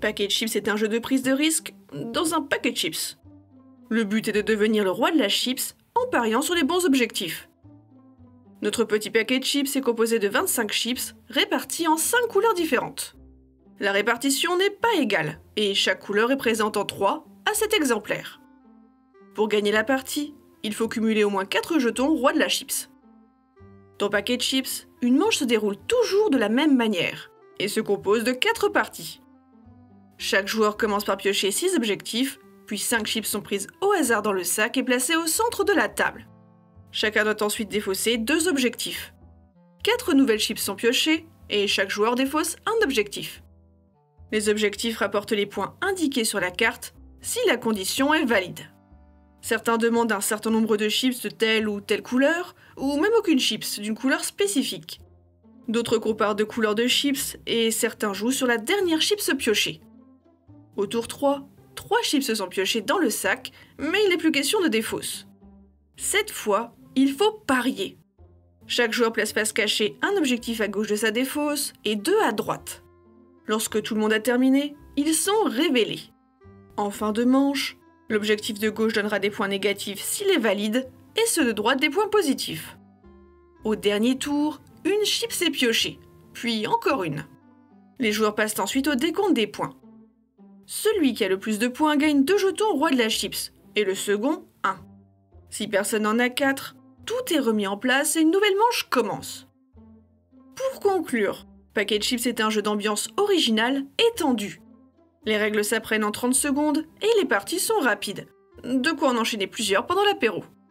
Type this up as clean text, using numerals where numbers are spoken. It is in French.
Paquet de chips est un jeu de prise de risque dans un paquet de chips. Le but est de devenir le roi de la chips en pariant sur les bons objectifs. Notre petit paquet de chips est composé de 25 chips répartis en 5 couleurs différentes. La répartition n'est pas égale et chaque couleur est présente en 3 à 7 exemplaires. Pour gagner la partie, il faut cumuler au moins 4 jetons roi de la chips. Dans paquet de chips, une manche se déroule toujours de la même manière et se compose de 4 parties. Chaque joueur commence par piocher 6 objectifs, puis 5 chips sont prises au hasard dans le sac et placées au centre de la table. Chacun doit ensuite défausser 2 objectifs. 4 nouvelles chips sont piochées et chaque joueur défausse un objectif. Les objectifs rapportent les points indiqués sur la carte si la condition est valide. Certains demandent un certain nombre de chips de telle ou telle couleur, ou même aucune chips d'une couleur spécifique. D'autres comparent 2 couleurs de chips et certains jouent sur la dernière chips piochée. Au tour 3, 3 chips sont piochées dans le sac, mais il n'est plus question de défausse. Cette fois, il faut parier. Chaque joueur place face cachée un objectif à gauche de sa défausse et 2 à droite. Lorsque tout le monde a terminé, ils sont révélés. En fin de manche, l'objectif de gauche donnera des points négatifs s'il est valide et ceux de droite des points positifs. Au dernier tour, une chips est piochée, puis encore une. Les joueurs passent ensuite au décompte des points. Celui qui a le plus de points gagne 2 jetons roi de la chips, et le second, 1. Si personne n'en a 4, tout est remis en place et une nouvelle manche commence. Pour conclure, Paquet de chips est un jeu d'ambiance original et tendu. Les règles s'apprennent en 30 secondes et les parties sont rapides. De quoi en enchaîner plusieurs pendant l'apéro.